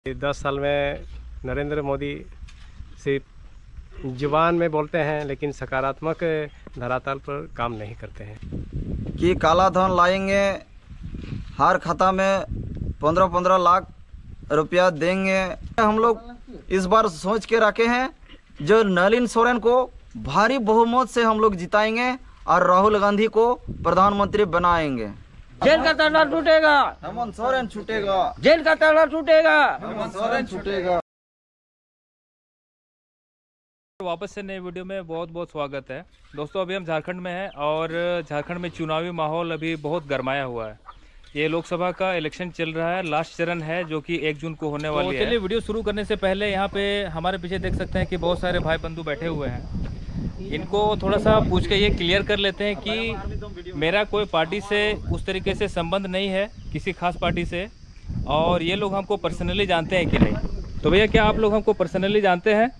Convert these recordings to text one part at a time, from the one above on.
10 साल में नरेंद्र मोदी सिर्फ जुबान में बोलते हैं लेकिन सकारात्मक धरातल पर काम नहीं करते हैं कि काला धन लाएंगे, हर खाता में 15-15 लाख रुपया देंगे। हम लोग इस बार सोच के रखे हैं जो नलिन सोरेन को भारी बहुमत से हम लोग जिताएंगे और राहुल गांधी को प्रधानमंत्री बनाएंगे। जेल का ताला टूटेगा, हेमंत सोरेन छूटेगा। जेल का ताला टूटेगा, हेमंत सोरेन छूटेगा। वापस से नए वीडियो में बहुत बहुत स्वागत है दोस्तों। अभी हम झारखंड में हैं और झारखंड में चुनावी माहौल अभी बहुत गरमाया हुआ है। ये लोकसभा का इलेक्शन चल रहा है, लास्ट चरण है जो कि 1 जून को होने वाली है। चलिए वीडियो शुरू करने से पहले यहाँ पे हमारे पीछे देख सकते हैं कि बहुत सारे भाई बंधु बैठे हुए हैं। इनको थोड़ा सा पूछ के ये क्लियर कर लेते हैं कि मेरा कोई पार्टी से उस तरीके से संबंध नहीं है, किसी खास पार्टी से, और ये लोग हमको पर्सनली जानते हैं कि नहीं। तो भैया क्या आप लोग हमको पर्सनली जानते हैं?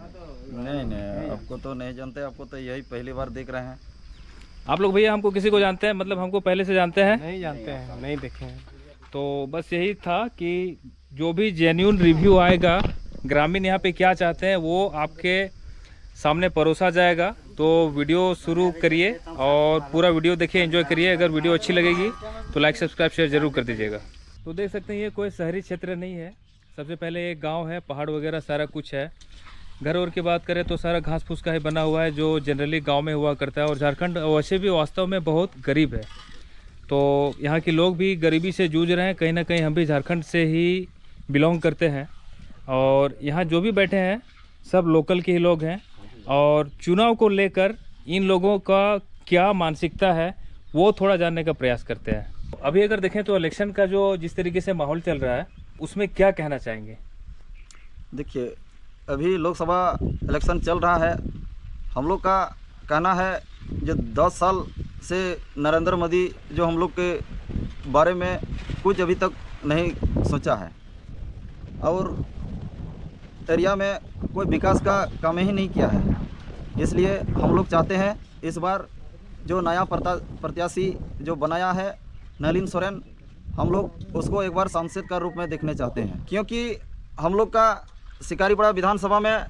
नहीं, आपको तो नहीं जानते, आपको तो यही पहली बार देख रहे हैं। आप लोग भैया हमको किसी को जानते हैं? मतलब हमको पहले से जानते हैं? नहीं जानते हैं, नहीं देखे हैं। तो बस यही था कि जो भी जेन्युइन रिव्यू आएगा, ग्रामीण यहाँ पे क्या चाहते हैं वो आपके सामने परोसा जाएगा। तो वीडियो शुरू करिए और पूरा वीडियो देखिए, एंजॉय करिए। अगर वीडियो अच्छी लगेगी तो लाइक सब्सक्राइब शेयर जरूर कर दीजिएगा। तो देख सकते हैं ये कोई शहरी क्षेत्र नहीं है। सबसे पहले एक गाँव है, पहाड़ वगैरह सारा कुछ है। घर और की बात करें तो सारा घास फूस का ही बना हुआ है जो जनरली गांव में हुआ करता है। और झारखंड वैसे भी वास्तव में बहुत गरीब है, तो यहाँ के लोग भी गरीबी से जूझ रहे हैं। कहीं ना कहीं हम भी झारखंड से ही बिलोंग करते हैं और यहाँ जो भी बैठे हैं सब लोकल के ही लोग हैं। और चुनाव को लेकर इन लोगों का क्या मानसिकता है वो थोड़ा जानने का प्रयास करते हैं। अभी अगर देखें तो इलेक्शन का जो जिस तरीके से माहौल चल रहा है उसमें क्या कहना चाहेंगे? देखिए, अभी लोकसभा इलेक्शन चल रहा है। हम लोग का कहना है जो 10 साल से नरेंद्र मोदी जो हम लोग के बारे में कुछ अभी तक नहीं सोचा है और एरिया में कोई विकास का काम ही नहीं किया है। इसलिए हम लोग चाहते हैं इस बार जो नया प्रत्याशी जो बनाया है नलिन सोरेन, हम लोग उसको एक बार सांसद का रूप में देखने चाहते हैं। क्योंकि हम लोग का शिकारीपाड़ा विधानसभा में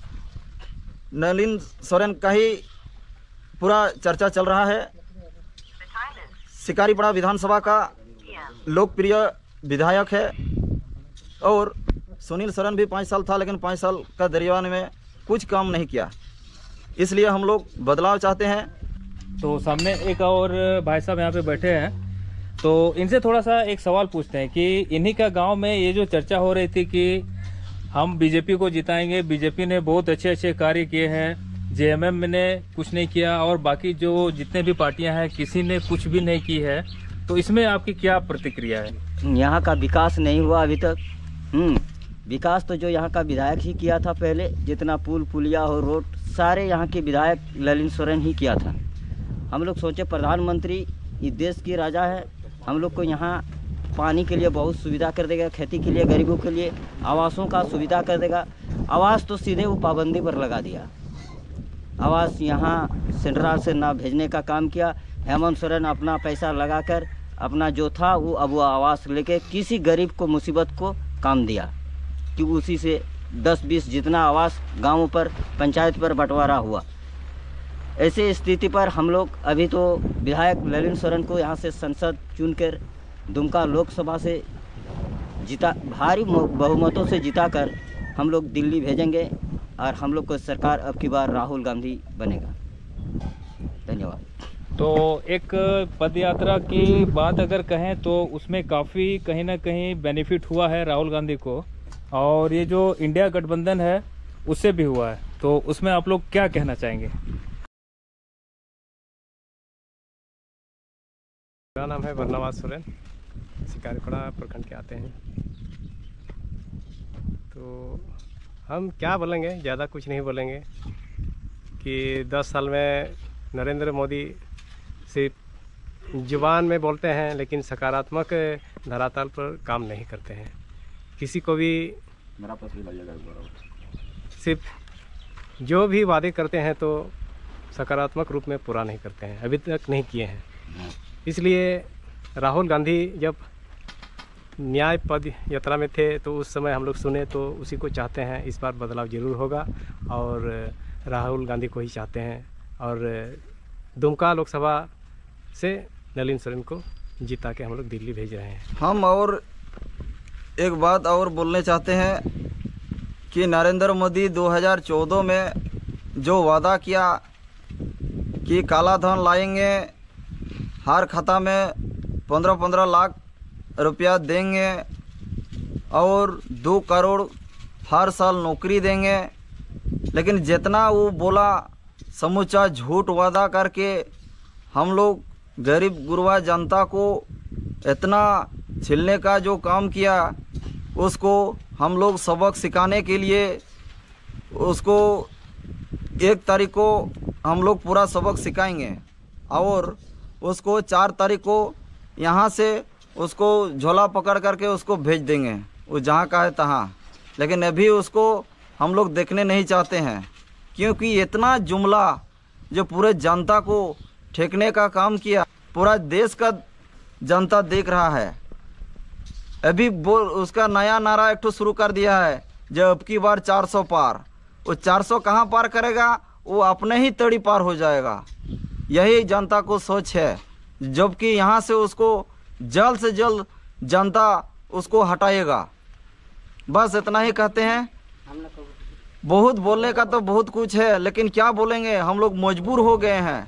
नलिन सोरेन का ही पूरा चर्चा चल रहा है। शिकारीपाड़ा विधानसभा का लोकप्रिय विधायक है और सुनील सोरेन भी 5 साल था, लेकिन 5 साल का दरियावान में कुछ काम नहीं किया। इसलिए हम लोग बदलाव चाहते हैं। तो सामने एक और भाई साहब यहाँ पे बैठे हैं, तो इनसे थोड़ा सा एक सवाल पूछते हैं कि इन्हीं का गांव में ये जो चर्चा हो रही थी कि हम बीजेपी को जिताएंगे, बीजेपी ने बहुत अच्छे अच्छे कार्य किए हैं, जेएमएम ने कुछ नहीं किया और बाकी जो जितने भी पार्टियां हैं किसी ने कुछ भी नहीं की है, तो इसमें आपकी क्या प्रतिक्रिया है? यहाँ का विकास नहीं हुआ अभी तक। विकास तो जो यहाँ का विधायक ही किया था पहले, जितना पुल पुलिया और रोड सारे यहाँ के विधायक नलिन सोरेन ही किया था। हम लोग सोचे प्रधानमंत्री इस देश की राजा है, हम लोग को यहाँ पानी के लिए बहुत सुविधा कर देगा, खेती के लिए गरीबों के लिए आवासों का सुविधा कर देगा। आवास तो सीधे वो पाबंदी पर लगा दिया। आवास यहाँ सेंट्रल से ना भेजने का काम किया। हेमंत सोरेन अपना पैसा लगाकर अपना जो था वो अब वो आवास लेके किसी गरीब को मुसीबत को काम दिया कि उसी से 10-20 जितना आवास गाँवों पर पंचायत पर बंटवारा हुआ। ऐसे स्थिति पर हम लोग अभी तो विधायक नलिन सोरेन को यहाँ से संसद चुनकर दुमका लोकसभा से जीता, भारी बहुमतों से जिताकर हम लोग दिल्ली भेजेंगे और हम लोग को सरकार अब की बार राहुल गांधी बनेगा। धन्यवाद। तो एक पद यात्रा की बात अगर कहें तो उसमें काफ़ी कहीं ना कहीं बेनिफिट हुआ है राहुल गांधी को, और ये जो इंडिया गठबंधन है उससे भी हुआ है, तो उसमें आप लोग क्या कहना चाहेंगे? मेरा नाम है बरनवास सोरेन, शिकारीपाड़ा प्रखंड के आते हैं। तो हम क्या बोलेंगे, ज़्यादा कुछ नहीं बोलेंगे कि 10 साल में नरेंद्र मोदी सिर्फ जुबान में बोलते हैं लेकिन सकारात्मक धरातल पर काम नहीं करते हैं। किसी को भी सिर्फ जो भी वादे करते हैं तो सकारात्मक रूप में पूरा नहीं करते हैं, अभी तक नहीं किए हैं। इसलिए राहुल गांधी जब न्याय पद यात्रा में थे तो उस समय हम लोग सुने तो उसी को चाहते हैं। इस बार बदलाव जरूर होगा और राहुल गांधी को ही चाहते हैं और दुमका लोकसभा से नलिन सोरेन को जिता के हम लोग दिल्ली भेज रहे हैं। हम और एक बात और बोलने चाहते हैं कि नरेंद्र मोदी 2014 में जो वादा किया कि काला धन लाएंगे, हर खाता में 15-15 लाख रुपया देंगे और 2 करोड़ हर साल नौकरी देंगे, लेकिन जितना वो बोला समूचा झूठ वादा करके हम लोग गरीब गुरबा जनता को इतना छिलने का जो काम किया, उसको हम लोग सबक सिखाने के लिए उसको 1 तारीख को हम लोग पूरा सबक सिखाएंगे और उसको 4 तारीख को यहाँ से उसको झोला पकड़ करके उसको भेज देंगे, वो जहाँ का है तहाँ। लेकिन अभी उसको हम लोग देखने नहीं चाहते हैं, क्योंकि इतना जुमला जो पूरे जनता को ठेकने का काम किया, पूरा देश का जनता देख रहा है। अभी उसका नया नारा एक ठो शुरू कर दिया है, जब अब की बार 400 पार। वो 400 कहाँ पार करेगा, वो अपने ही तड़ी पार हो जाएगा। यही जनता को सोच है, जबकि यहाँ से उसको जल्द से जल्द जनता उसको हटाएगा। बस इतना ही कहते हैं। बहुत बोलने का तो बहुत कुछ है, लेकिन क्या बोलेंगे, हम लोग मजबूर हो गए हैं।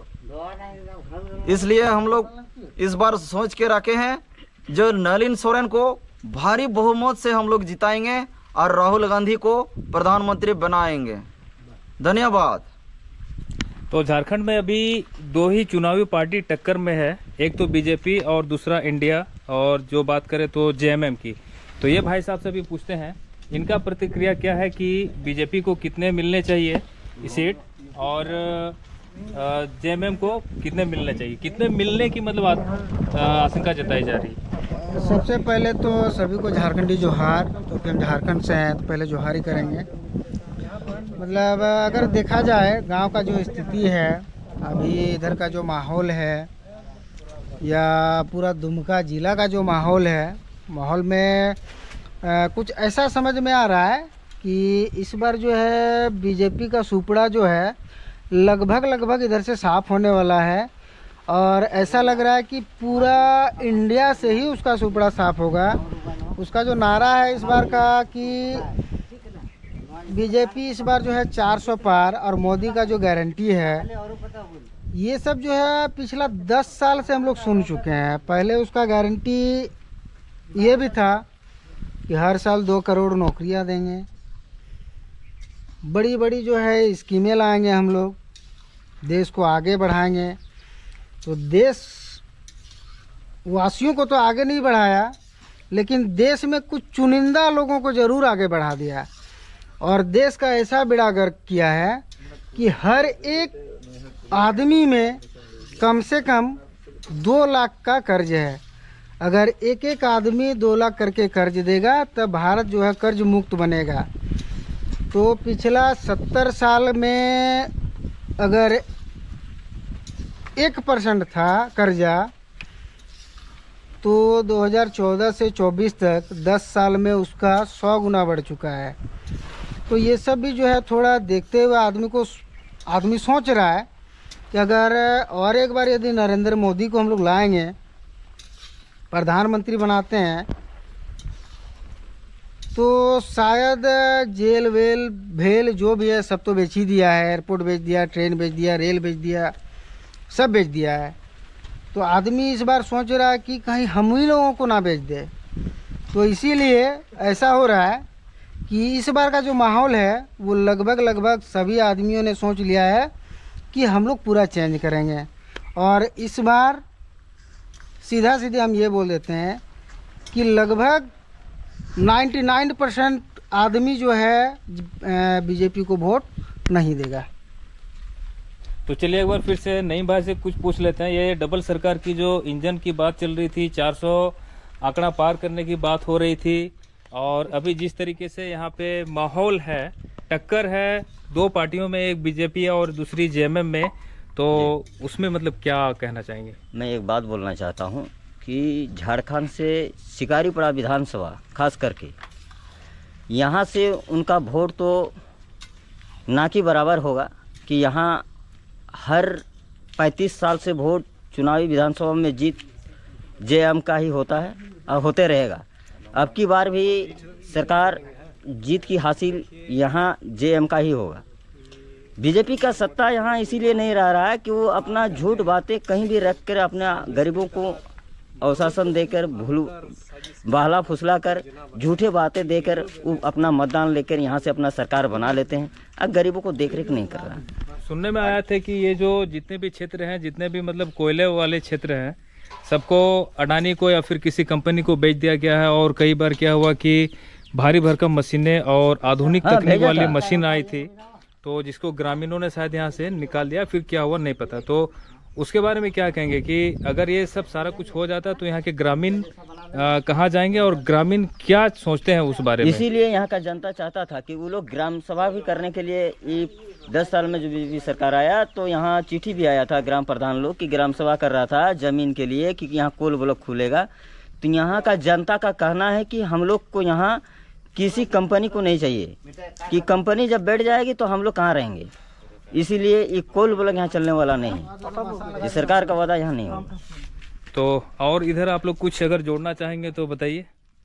इसलिए हम लोग इस बार सोच के रखे हैं, जो नलिन सोरेन को भारी बहुमत से हम लोग जिताएंगे और राहुल गांधी को प्रधानमंत्री बनाएंगे। धन्यवाद। तो झारखंड में अभी 2 ही चुनावी पार्टी टक्कर में है, एक तो बीजेपी और दूसरा इंडिया, और जो बात करें तो जेएमएम की। तो ये भाई साहब से भी पूछते हैं इनका प्रतिक्रिया क्या है कि बीजेपी को कितने मिलने चाहिए सीट और जेएमएम को कितने मिलने चाहिए, कितने मिलने की मतलब आशंका जताई जा रही है। सबसे पहले तो सभी को झारखंडी जोहार, क्योंकि हम झारखंड से हैं तो पहले जोहार ही करेंगे। मतलब अगर देखा जाए गांव का जो स्थिति है, अभी इधर का जो माहौल है या पूरा दुमका जिला का जो माहौल है, माहौल में कुछ ऐसा समझ में आ रहा है कि इस बार जो है बीजेपी का सुपड़ा जो है लगभग इधर से साफ होने वाला है। और ऐसा लग रहा है कि पूरा इंडिया से ही उसका सुपड़ा साफ होगा। उसका जो नारा है इस बार का कि बीजेपी इस बार जो है 400 पार, और मोदी का जो गारंटी है, ये सब जो है पिछला 10 साल से हम लोग सुन चुके हैं। पहले उसका गारंटी ये भी था कि हर साल 2 करोड़ नौकरियां देंगे, बड़ी बड़ी जो है स्कीमें लाएंगे, हम लोग देश को आगे बढ़ाएंगे। तो देश वासियों को तो आगे नहीं बढ़ाया, लेकिन देश में कुछ चुनिंदा लोगों को ज़रूर आगे बढ़ा दिया। और देश का ऐसा बेड़ा गर्क किया है कि हर एक आदमी में कम से कम 2 लाख का कर्ज है। अगर एक एक आदमी 2 लाख करके कर्ज देगा तब भारत जो है कर्ज मुक्त बनेगा। तो पिछला 70 साल में अगर 1% था कर्जा, तो 2014 से 24 तक 10 साल में उसका 100 गुना बढ़ चुका है। तो ये सब भी जो है थोड़ा देखते हुए आदमी सोच रहा है कि अगर और एक बार यदि नरेंद्र मोदी को हम लोग लाएंगे, प्रधानमंत्री बनाते हैं, तो शायद जेल वेल भेल जो भी है सब तो बेच ही दिया है। एयरपोर्ट बेच दिया, ट्रेन बेच दिया, रेल बेच दिया, सब बेच दिया है। तो आदमी इस बार सोच रहा है कि कहीं हम ही लोगों को ना बेच दे। तो इसीलिए ऐसा हो रहा है कि इस बार का जो माहौल है वो लगभग सभी आदमियों ने सोच लिया है कि हम लोग पूरा चेंज करेंगे। और इस बार सीधा हम ये बोल देते हैं कि लगभग 99% आदमी जो है बीजेपी को वोट नहीं देगा। तो चलिए एक बार फिर से नई भाई से कुछ पूछ लेते हैं। ये डबल सरकार की जो इंजन की बात चल रही थी, 400 आंकड़ा पार करने की बात हो रही थी, और अभी जिस तरीके से यहाँ पे माहौल है, टक्कर है 2 पार्टियों में, एक बीजेपी और दूसरी जेएमएम में, तो उसमें मतलब क्या कहना चाहेंगे? मैं एक बात बोलना चाहता हूँ कि झारखंड से शिकारीपाड़ा विधानसभा खास करके यहाँ से उनका वोट तो ना के बराबर होगा कि यहाँ हर 35 साल से वोट चुनावी विधानसभा में जीत जेएम का ही होता है और होते रहेगा। अब की बार भी सरकार जीत की हासिल यहाँ जेएम का ही होगा। बीजेपी का सत्ता यहाँ इसीलिए नहीं रह रहा है कि वो अपना झूठ बातें कहीं भी रख कर अपने गरीबों को अवशासन देकर बहला फुसला कर झूठे बातें देकर वो अपना मतदान लेकर यहाँ से अपना सरकार बना लेते हैं। अब गरीबों को देख रेख नहीं कर रहा है। सुनने में आया था कि ये जो जितने भी क्षेत्र हैं, जितने भी मतलब कोयले वाले क्षेत्र हैं, सबको अडानी को या फिर किसी कंपनी को बेच दिया गया है। और कई बार क्या हुआ कि भारी भरकम मशीनें और आधुनिक तकनीक वाली मशीन आई थी, तो जिसको ग्रामीणों ने शायद यहाँ से निकाल दिया, फिर क्या हुआ नहीं पता। तो उसके बारे में क्या कहेंगे कि अगर ये सब सारा कुछ हो जाता तो यहाँ के ग्रामीण कहाँ जाएंगे और ग्रामीण क्या सोचते हैं उस बारे में? इसीलिए यहाँ का जनता चाहता था कि वो लोग ग्राम सभा भी करने के लिए 10 साल में जो बीजेपी सरकार आया तो यहाँ चिट्ठी भी आया था ग्राम प्रधान लोग कि ग्राम सभा कर रहा था जमीन के लिए कि यहाँ कोल ब्लॉक खुलेगा। तो यहाँ का जनता का कहना है कि हम लोग को यहाँ किसी कंपनी को नहीं चाहिए कि कंपनी जब बैठ जाएगी तो हम लोग कहाँ रहेंगे। इसीलिए ये कोल ब्लॉक यहाँ चलने वाला नहीं है, ये सरकार का वादा यहाँ नहीं होगा। तो और इधर आप लोग कुछ अगर जोड़ना चाहेंगे तो बताइए।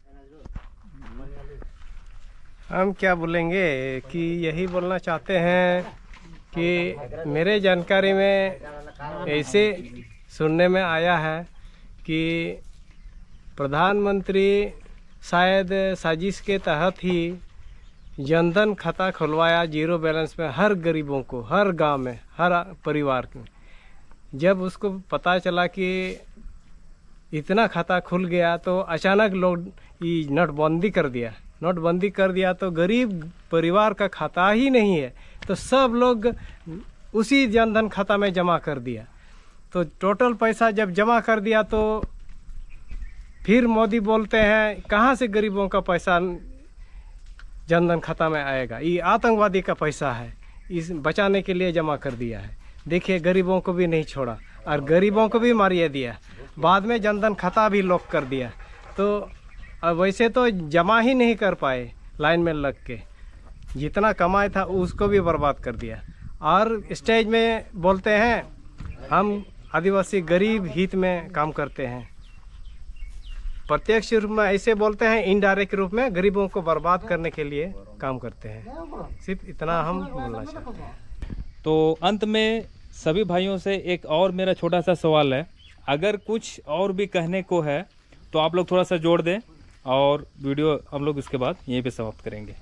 हम क्या बोलेंगे कि यही बोलना चाहते हैं कि मेरे जानकारी में ऐसे सुनने में आया है कि प्रधानमंत्री शायद साजिश के तहत ही जनधन खाता खुलवाया जीरो बैलेंस में हर गरीबों को, हर गांव में, हर परिवार में। जब उसको पता चला कि इतना खाता खुल गया तो अचानक लोग ये नोटबंदी कर दिया। नोटबंदी कर दिया तो गरीब परिवार का खाता ही नहीं है, तो सब लोग उसी जनधन खाता में जमा कर दिया। तो टोटल पैसा जब जमा कर दिया तो फिर मोदी बोलते हैं कहाँ से गरीबों का पैसा जनधन खाता में आएगा, ये आतंकवादी का पैसा है, इस बचाने के लिए जमा कर दिया है। देखिए गरीबों को भी नहीं छोड़ा और गरीबों को भी मारिए दिया, बाद में जनधन खाता भी लॉक कर दिया। तो अब वैसे तो जमा ही नहीं कर पाए, लाइन में लग के जितना कमाए था उसको भी बर्बाद कर दिया। और स्टेज में बोलते हैं हम आदिवासी गरीब हित में काम करते हैं, प्रत्यक्ष रूप में ऐसे बोलते हैं, इनडायरेक्ट रूप में गरीबों को बर्बाद करने के लिए काम करते हैं। सिर्फ इतना हम बोलना चाहते हैं। तो अंत में सभी भाइयों से एक और मेरा छोटा सा सवाल है, अगर कुछ और भी कहने को है तो आप लोग थोड़ा सा जोड़ दें और वीडियो हम लोग उसके बाद यहीं पे समाप्त करेंगे।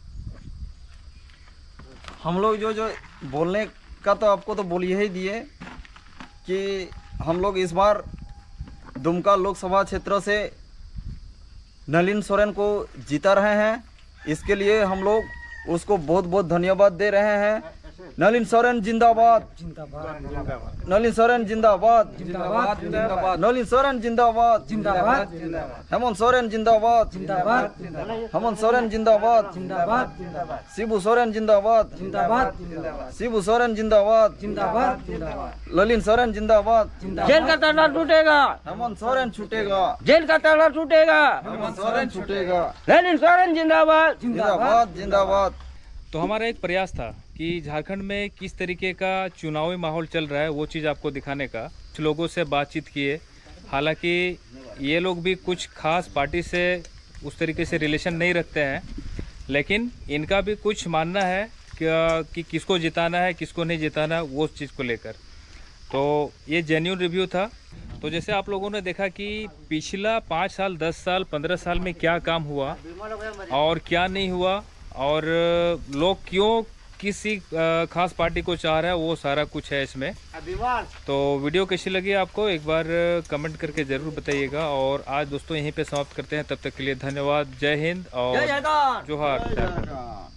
हम लोग जो बोलने का तो आपको तो बोल ही दिए कि हम लोग इस बार दुमका लोकसभा क्षेत्र से नलिन सोरेन को जीता रहे हैं। इसके लिए हम लोग उसको बहुत बहुत धन्यवाद दे रहे हैं। नलिन सोरेन जिंदाबाद, नलिन सोरेन जिंदाबाद, नलिन सोरेन जिंदाबाद, हेमंत सोरेन जिंदाबाद, हेमंत सोरेन जिंदाबाद, शिबू सोरेन जिंदाबाद, शिबू सोरेन जिंदाबाद, ललिन सोरेन जिंदाबाद। जेल का ताला टूटेगा, हेमंत सोरेन छूटेगा, जेल का ताला टूटेगा, हेमंत सोरेन छूटेगा, ललिन सोरेन जिंदाबाद, जिंदाबाद जिंदाबाद। तो हमारा एक प्रयास था कि झारखंड में किस तरीके का चुनावी माहौल चल रहा है वो चीज़ आपको दिखाने का। कुछ लोगों से बातचीत किए, हालांकि ये लोग भी कुछ खास पार्टी से उस तरीके से रिलेशन नहीं रखते हैं, लेकिन इनका भी कुछ मानना है कि किसको जिताना है किसको नहीं जिताना है वो चीज़ को लेकर। तो ये जेन्युइन रिव्यू था। तो जैसे आप लोगों ने देखा कि पिछला 5 साल 10 साल 15 साल में क्या काम हुआ और क्या नहीं हुआ और लोग क्यों किसी खास पार्टी को चाह रहा है, वो सारा कुछ है इसमें। तो वीडियो कैसी लगी आपको एक बार कमेंट करके ज़रूर बताइएगा। और आज दोस्तों यहीं पे समाप्त करते हैं, तब तक के लिए धन्यवाद। जय हिंद और जोहार।